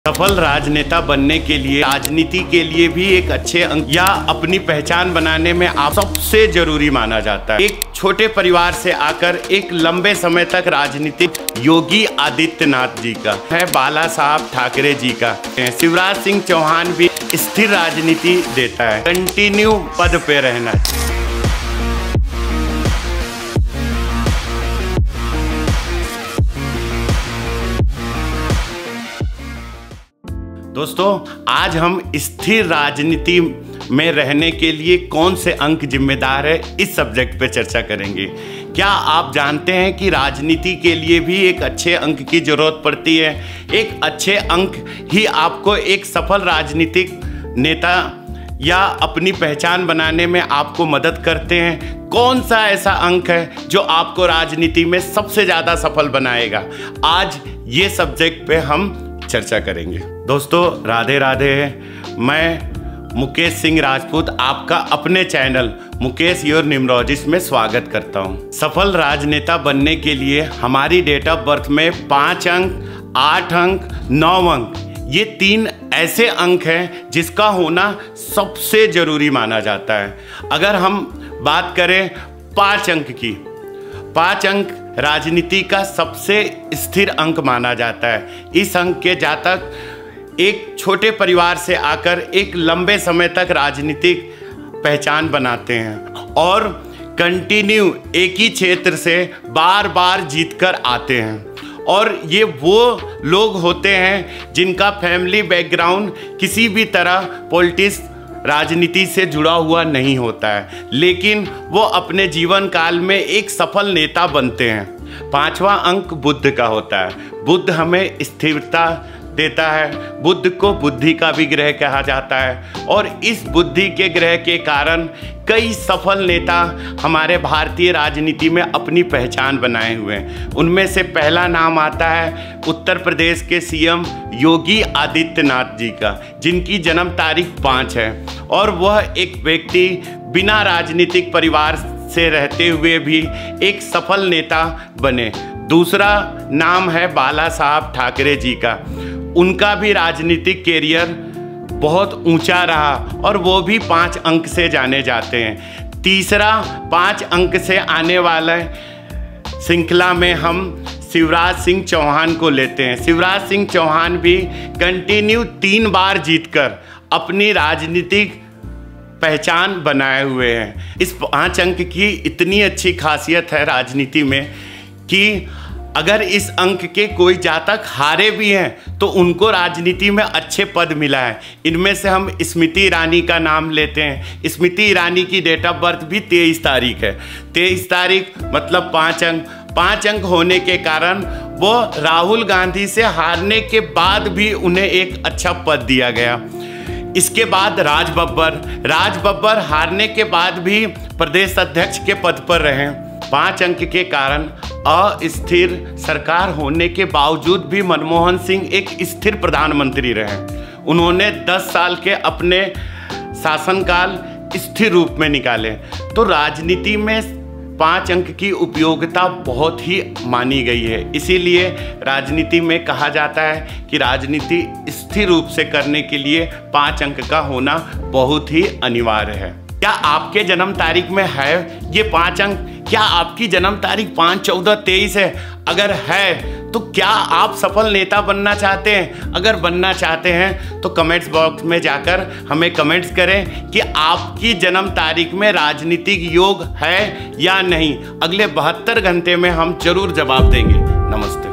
सफल राजनेता बनने के लिए राजनीति के लिए भी एक अच्छे अंक या अपनी पहचान बनाने में आप सबसे जरूरी माना जाता है। एक छोटे परिवार से आकर एक लंबे समय तक राजनीतिक योगी आदित्यनाथ जी का है, बाला साहब ठाकरे जी का, शिवराज सिंह चौहान भी स्थिर राजनीति देता है, कंटिन्यू पद पे रहना। दोस्तों, आज हम स्थिर राजनीति में रहने के लिए कौन से अंक जिम्मेदार है, इस सब्जेक्ट पे चर्चा करेंगे। क्या आप जानते हैं कि राजनीति के लिए भी एक अच्छे अंक की जरूरत पड़ती है? एक अच्छे अंक ही आपको एक सफल राजनीतिक नेता या अपनी पहचान बनाने में आपको मदद करते हैं। कौन सा ऐसा अंक है जो आपको राजनीति में सबसे ज़्यादा सफल बनाएगा? आज ये सब्जेक्ट पे हम चर्चा करेंगे। दोस्तों, राधे राधे। मैं मुकेश सिंह राजपूत आपका अपने चैनल मुकेश योर न्यूमरोलॉजिस्ट में स्वागत करता हूं। सफल राजनेता बनने के लिए हमारी डेट ऑफ बर्थ में 5 अंक, 8 अंक, 9 अंक, ये 3 ऐसे अंक हैं जिसका होना सबसे ज़रूरी माना जाता है। अगर हम बात करें 5 अंक की, 5 अंक राजनीति का सबसे स्थिर अंक माना जाता है। इस अंक के जातक एक छोटे परिवार से आकर एक लंबे समय तक राजनीतिक पहचान बनाते हैं और कंटिन्यू एक ही क्षेत्र से बार बार जीतकर आते हैं। और ये वो लोग होते हैं जिनका फैमिली बैकग्राउंड किसी भी तरह पॉलिटिक्स राजनीति से जुड़ा हुआ नहीं होता है, लेकिन वो अपने जीवन काल में एक सफल नेता बनते हैं। 5वां अंक बुद्ध का होता है। बुद्ध हमें स्थिरता देता है। बुद्ध को बुद्धि का भी ग्रह कहा जाता है और इस बुद्धि के ग्रह के कारण कई सफल नेता हमारे भारतीय राजनीति में अपनी पहचान बनाए हुए हैं। उनमें से पहला नाम आता है उत्तर प्रदेश के सीएम योगी आदित्यनाथ जी का, जिनकी जन्म तारीख 5 है और वह एक व्यक्ति बिना राजनीतिक परिवार से रहते हुए भी एक सफल नेता बने। दूसरा नाम है बाला साहब ठाकरे जी का। उनका भी राजनीतिक कैरियर बहुत ऊंचा रहा और वो भी 5 अंक से जाने जाते हैं। तीसरा 5 अंक से आने वाला श्रृंखला में हम शिवराज सिंह चौहान को लेते हैं। शिवराज सिंह चौहान भी कंटिन्यू 3 बार जीतकर अपनी राजनीतिक पहचान बनाए हुए हैं। इस 5 अंक की इतनी अच्छी खासियत है राजनीति में कि अगर इस अंक के कोई जातक हारे भी हैं तो उनको राजनीति में अच्छे पद मिला है। इनमें से हम स्मृति ईरानी का नाम लेते हैं। स्मृति ईरानी की डेट ऑफ बर्थ भी 23 तारीख है। 23 तारीख मतलब 5 अंक। 5 अंक होने के कारण वो राहुल गांधी से हारने के बाद भी उन्हें एक अच्छा पद दिया गया। इसके बाद राज बब्बर हारने के बाद भी प्रदेश अध्यक्ष के पद पर रहे। 5 अंक के कारण अस्थिर सरकार होने के बावजूद भी मनमोहन सिंह एक स्थिर प्रधानमंत्री रहे। उन्होंने 10 साल के अपने शासनकाल स्थिर रूप में निकाले। तो राजनीति में 5 अंक की उपयोगिता बहुत ही मानी गई है। इसीलिए राजनीति में कहा जाता है कि राजनीति स्थिर रूप से करने के लिए 5 अंक का होना बहुत ही अनिवार्य है। क्या आपके जन्म तारीख में है ये 5 अंक? क्या आपकी जन्म तारीख 5, 14, 23 है? अगर है तो क्या आप सफल नेता बनना चाहते हैं? अगर बनना चाहते हैं तो कमेंट्स बॉक्स में जाकर हमें कमेंट्स करें कि आपकी जन्म तारीख में राजनीतिक योग है या नहीं। अगले 72 घंटे में हम जरूर जवाब देंगे। नमस्ते।